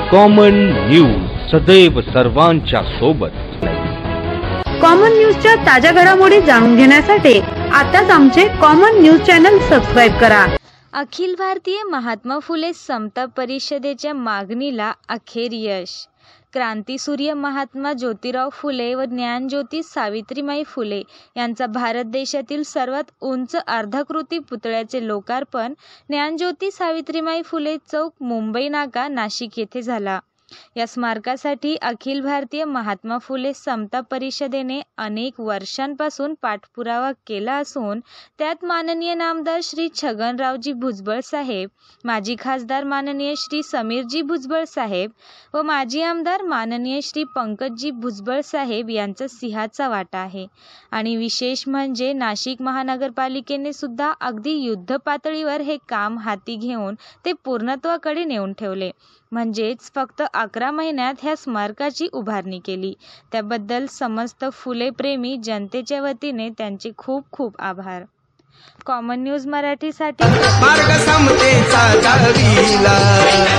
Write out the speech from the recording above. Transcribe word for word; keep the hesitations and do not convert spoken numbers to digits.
Common news, सदैव सर्वांच्या सोबत। कॉमन न्यूजच्या ताज्या घडामोडी जाणून घेण्यासाठी आताच आमचे कॉमन न्यूज चॅनल सबस्क्राइब करा। अखिल भारतीय महात्मा फुले समता परिषदेच्या मागणीला अखेर यश। क्रांतीसूर्य महात्मा ज्योतिराव फुले व ज्ञानज्योती सावित्रीमाई फुले यांचा भारत देशातील सर्वात उंच अर्धाकृती पुतळ्याचे लोकार्पण ज्ञानज्योती सावित्रीमाई फुले चौक, मुंबई नाका, नाशिक येथे झाला। या स्मारकासाठी अखिल भारतीय महात्मा फुले समता परिषदेने अनेक वर्षांपासून पाठपुरावा केला असून त्यात माननीय नामदार श्री छगनरावजी भुजबळ साहेब, माजी खासदार माननीय श्री समीरजी भुजबळ साहेब व माजी आमदार माननीय श्री पंकजजी भुजबळ साहेब यांचा सिंहाचा वाटा आहे। आणि विशेष म्हणजे नाशिक महानगरपालिकेने सुद्धा अगदी युद्ध पातळीवर हे काम हाती घेऊन ते पूर्णत्वाकडे नेऊन ठेवले। म्हणजेच फक्त अकरा महिन्यात ह्या स्मारकाची उभारणी केली। त्याबद्दल समस्त फुले प्रेमी जनतेच्या वतीने त्यांचे खूप खूप आभार। कॉमन न्यूज मराठीसाठी मार्ग समतेचा गावीला